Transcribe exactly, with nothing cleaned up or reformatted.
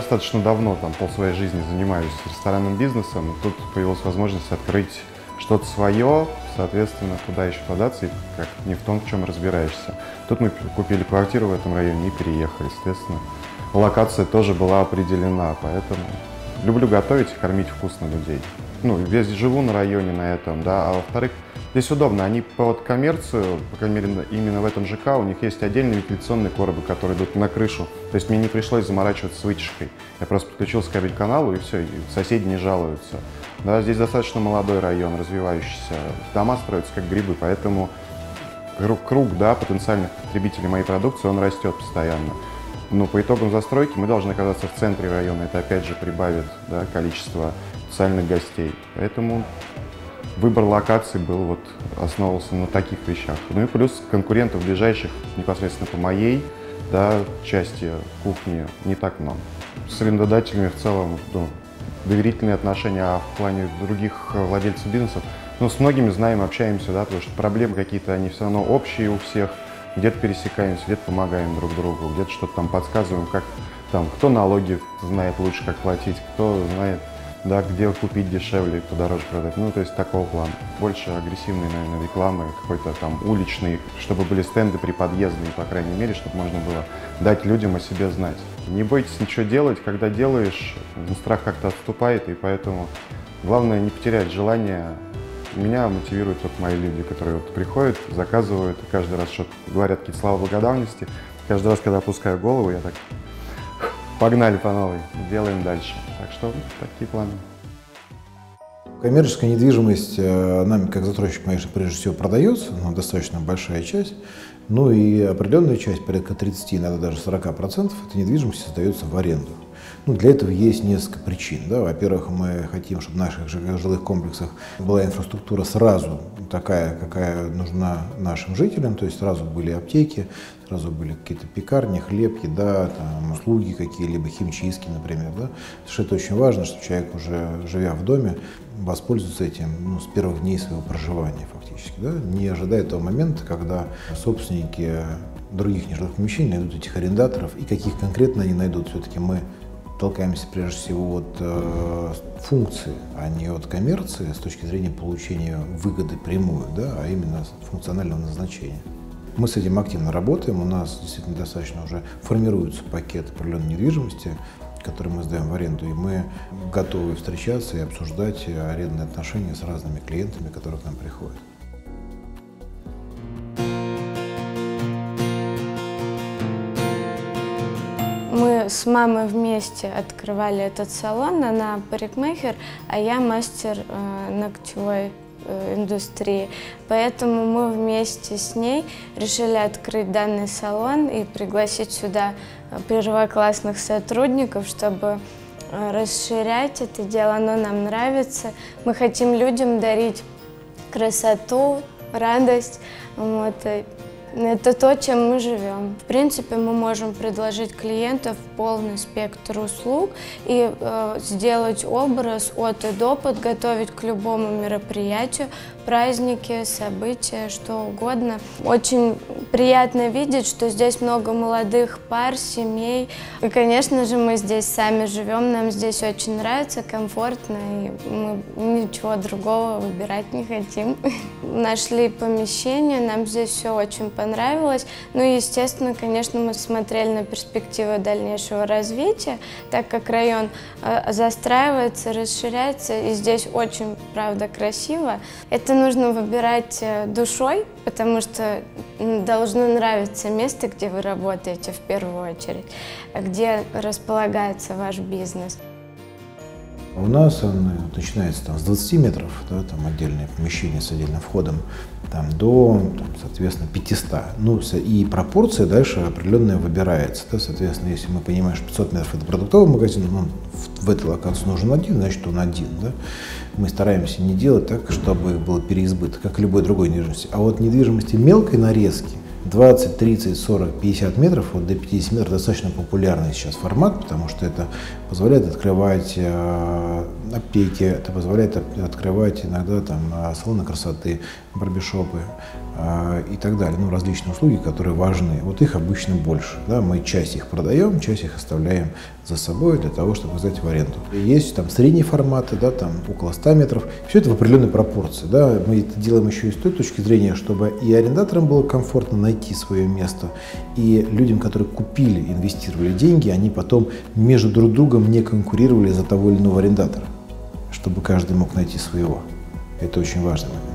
достаточно давно, там, пол своей жизни занимаюсь ресторанным бизнесом, и тут появилась возможность открыть что-то свое, соответственно, куда еще податься, и как не в том, в чем разбираешься. Тут мы купили квартиру в этом районе и переехали, естественно. Локация тоже была определена, поэтому люблю готовить и кормить вкусно людей. Ну, весь живу на районе на этом, да, а во-вторых, здесь удобно, они под коммерцию, по крайней мере, именно в этом ЖК, у них есть отдельные вентиляционные коробы, которые идут на крышу, то есть мне не пришлось заморачиваться с вытяжкой, я просто подключился к кабель-каналу и все, и соседи не жалуются. Да, здесь достаточно молодой район, развивающийся, дома строятся как грибы, поэтому круг, круг да, потенциальных потребителей моей продукции, он растет постоянно. Но по итогам застройки мы должны оказаться в центре района, это опять же прибавит, да, количество потенциальных гостей, поэтому выбор локаций был, вот, основывался на таких вещах. Ну и плюс конкурентов ближайших непосредственно по моей, да, части кухни не так много. С арендодателями в целом, ну, доверительные отношения, а в плане других владельцев бизнесов, ну, с многими знаем, общаемся, да, потому что проблемы какие-то, они все равно общие у всех, где-то пересекаемся, где-то помогаем друг другу, где-то что-то там подсказываем, как там, кто налоги знает лучше, как платить, кто знает, да, где купить дешевле, подороже продать, ну, то есть такого плана. Больше агрессивной, наверное, рекламы, какой-то там уличной, чтобы были стенды приподъездные, по крайней мере, чтобы можно было дать людям о себе знать. Не бойтесь ничего делать, когда делаешь, страх как-то отступает, и поэтому главное не потерять желание. Меня мотивируют только мои люди, которые вот приходят, заказывают, и каждый раз что-то говорят, какие-то слова благодарности. Каждый раз, когда опускаю голову, я так, погнали по новой, делаем дальше. Так что такие планы. Коммерческая недвижимость нами, как застройщик, конечно, прежде всего продается, но достаточно большая часть. Ну и определенная часть, порядка тридцати, иногда даже сорока процентов, этой недвижимости сдается в аренду. Ну, для этого есть несколько причин. Да? Во-первых, мы хотим, чтобы в наших жилых комплексах была инфраструктура сразу такая, какая нужна нашим жителям, то есть сразу были аптеки, сразу были какие-то пекарни, хлеб, еда, там, услуги какие-либо, химчистки, например. Да? Потому что это очень важно, чтобы человек, уже живя в доме, воспользоваться этим, ну, с первых дней своего проживания фактически, да? Не ожидая того момента, когда собственники других нежилых помещений найдут этих арендаторов, и каких конкретно они найдут. Все-таки мы толкаемся прежде всего от э, функции, а не от коммерции с точки зрения получения выгоды прямую, да, а именно функционального назначения. Мы с этим активно работаем, у нас действительно достаточно уже формируется пакет определенной недвижимости, который мы сдаем в аренду, и мы готовы встречаться и обсуждать арендные отношения с разными клиентами, которые к нам приходят. Мы с мамой вместе открывали этот салон, она парикмахер, а я мастер э, ногтевой э, индустрии. Поэтому мы вместе с ней решили открыть данный салон и пригласить сюда первоклассных сотрудников, чтобы э, расширять это дело. Оно нам нравится. Мы хотим людям дарить красоту, радость. Вот. Это то, чем мы живем. В принципе, мы можем предложить клиентам полный спектр услуг и э, сделать образ от и до, подготовить к любому мероприятию, праздники, события, что угодно. Очень приятно видеть, что здесь много молодых пар, семей. И, конечно же, мы здесь сами живем, нам здесь очень нравится, комфортно, и мы ничего другого выбирать не хотим. Нашли помещение, нам здесь все очень понравилось. Ну и, естественно, конечно, мы смотрели на перспективы дальнейшего развития, так как район э, застраивается, расширяется, и здесь очень, правда, красиво. Это нужно выбирать душой, потому что должно нравиться место, где вы работаете в первую очередь, где располагается ваш бизнес. У нас он начинается там, с двадцати метров, да, там отдельное помещение с отдельным входом, там, до, там, соответственно, пятисот. Ну, и пропорция дальше определенная выбирается. Да, соответственно, если мы понимаем, что пятьсот метров это продуктовый магазин, ну, в, в этой локации нужен один, значит, он один. Да? Мы стараемся не делать так, чтобы было переизбыток, как и любой другой недвижимости. А вот недвижимости мелкой нарезки, двадцать, тридцать, сорок, пятьдесят метров, вот до пятидесяти метров достаточно популярный сейчас формат, потому что это позволяет открывать э, аптеки, это позволяет открывать иногда там салоны красоты, барбершопы э, и так далее, ну, различные услуги, которые важны. Вот их обычно больше, да, мы часть их продаем, часть их оставляем за собой для того, чтобы сдать в аренду. Есть там средние форматы, да, там около ста метров, все это в определенной пропорции, да, мы это делаем еще и с той точки зрения, чтобы и арендаторам было комфортно найти свое место, и людям, которые купили, инвестировали деньги, они потом между друг другом не конкурировали за того или иного арендатора, чтобы каждый мог найти своего. Это очень важный момент.